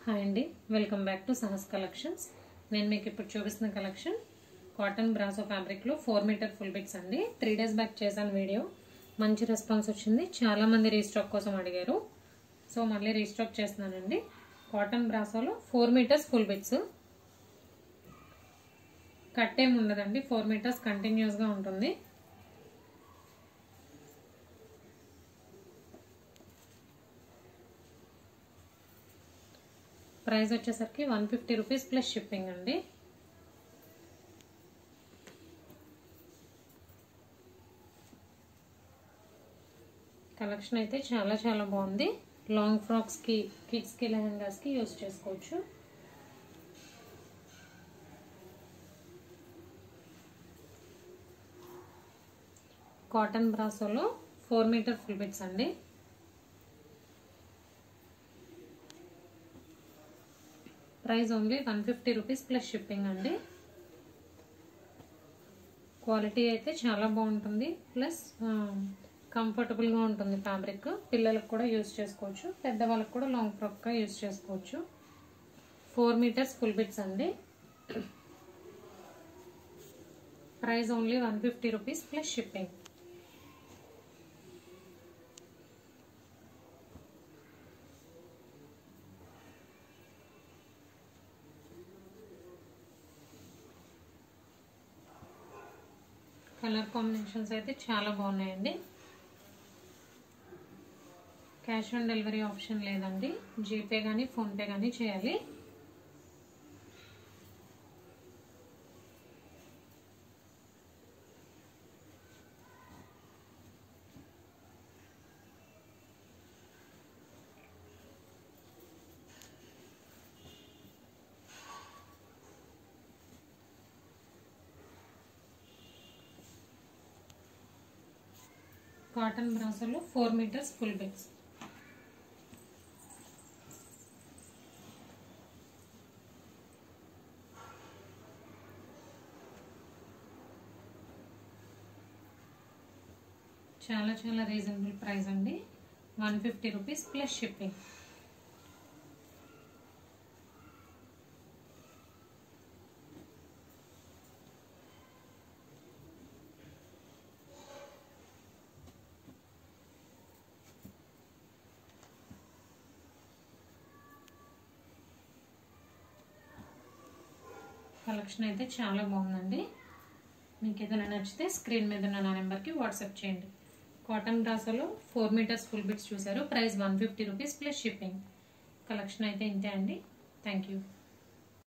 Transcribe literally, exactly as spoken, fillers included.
Hi అండి, welcome back to Sahas collections. నేను మీకు ఇప్పుడు చూపిస్తున్న కలెక్షన్ కాటన్ బ్రాసో ఫ్యాబ్రిక్లో ఫోర్ మీటర్ ఫుల్ బిట్స్ అండి. త్రీ డేస్ బ్యాక్ చేశాను వీడియో, మంచి రెస్పాన్స్ వచ్చింది. చాలా మంది రీస్టాక్ కోసం అడిగారు, సో మళ్ళీ రీస్టాక్ చేస్తున్నానండి. కాటన్ బ్రాసోలో four meters full bits, cut ఏమి ఉండదండి. ఫోర్ మీటర్స్ కంటిన్యూస్గా ఉంటుంది. ప్రైస్ వచ్చేసరికి one fifty rupees plus shipping అండి. కలెక్షన్ అయితే చాలా చాలా బాగుంది. లాంగ్ ఫ్రాక్స్కి, కిడ్స్కి, లెహంగాస్కి యూజ్ చేసుకోవచ్చు. కాటన్ బ్రాసోలో ఫోర్ మీటర్ ఫుల్ బిట్స్ అండి. Price only one fifty rupees plus shipping అండి. క్వాలిటీ అయితే చాలా బాగుంటుంది, ప్లస్ కంఫర్టబుల్గా ఉంటుంది ఫ్యాబ్రిక్. పిల్లలకు కూడా యూజ్ చేసుకోవచ్చు, పెద్దవాళ్ళకి కూడా లాంగ్ ఫ్రాక్గా యూజ్ చేసుకోవచ్చు. ఫోర్ మీటర్స్ ఫుల్ బిట్స్ అండి. Price only one fifty rupees plus shipping. Colour combinations అయితే చాలా బాగున్నాయండి. క్యాష్ ఆన్ డెలివరీ ఆప్షన్ లేదండి. జీపే కానీ ఫోన్పే కానీ చేయాలి. కాటన్ బ్రాసోలో ఫోర్ మీటర్స్ ఫుల్ బిట్స్. చాలా చాలా రీజనబుల్ ప్రైస్ అండి. One fifty rupees plus shipping. Collection అయితే చాలా బాగుందండి. మీకు ఏదైనా నచ్చితే స్క్రీన్ మీద ఉన్న నా నెంబర్కి వాట్సాప్ చేయండి. కాటన్ బ్రాసోలో ఫోర్ మీటర్స్ ఫుల్ బిట్స్ చూసారు. Price one fifty rupees plus shipping. Collection అయితే ఇంతే అండి. Thank you.